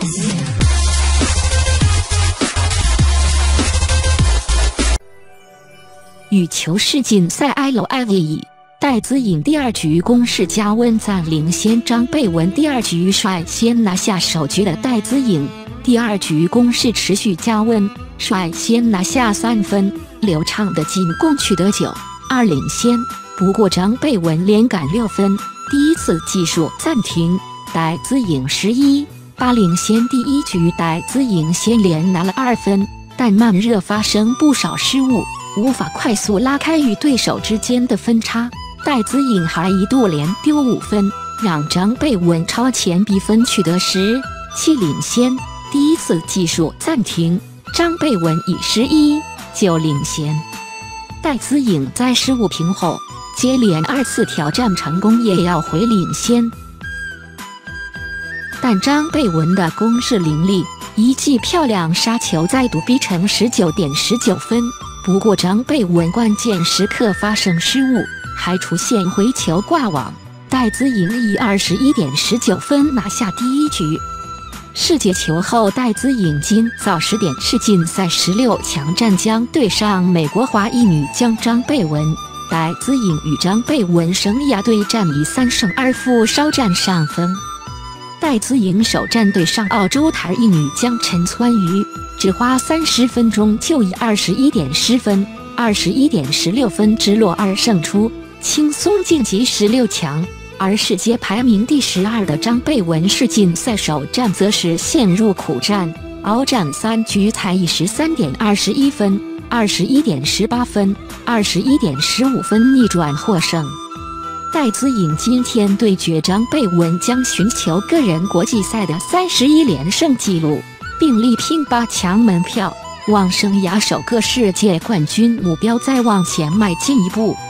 羽球世锦赛 LIVE， 戴资颖第2局攻势加温暂领先张贝文，第2局率先拿下首局的戴资颖，第2局攻势持续加温，率先拿下3分，流畅的进攻取得9-2领先。不过张贝文连赶6分，第一次技术暂停，戴资颖11-8领先。第1局戴资颖先连拿了2分，但慢热发生不少失误，无法快速拉开与对手之间的分差。戴资颖还一度连丢5分，让张贝文超前比分取得10-7领先。第一次技术暂停，张贝文以11-9领先。戴资颖在失误平后，接连2次挑战成功，也要回领先。但张贝文的攻势凌厉，一记漂亮杀球再度逼成19-19分。不过张贝文关键时刻发生失误，还出现回球挂网，戴资颖以21-19分拿下第1局。世界球后，戴资颖今早10点世锦赛16强战将对上美国华裔女将张贝文。戴资颖与张贝文生涯对战以3胜2负稍占上风。戴资颖首战对上澳洲台裔女将陈川瑜，只花30分钟就以21.10分、21.16分直落2胜出，轻松晋级16强。而世界排名第12的张贝文世锦赛首战则是陷入苦战，鏖战3局才以13.21分、21.18分、21.15分逆转获胜。戴资颖今天对决张贝文将寻求个人国际赛的31连胜纪录，并力拼8强门票，往生涯首个世界冠军目标再往前迈进一步。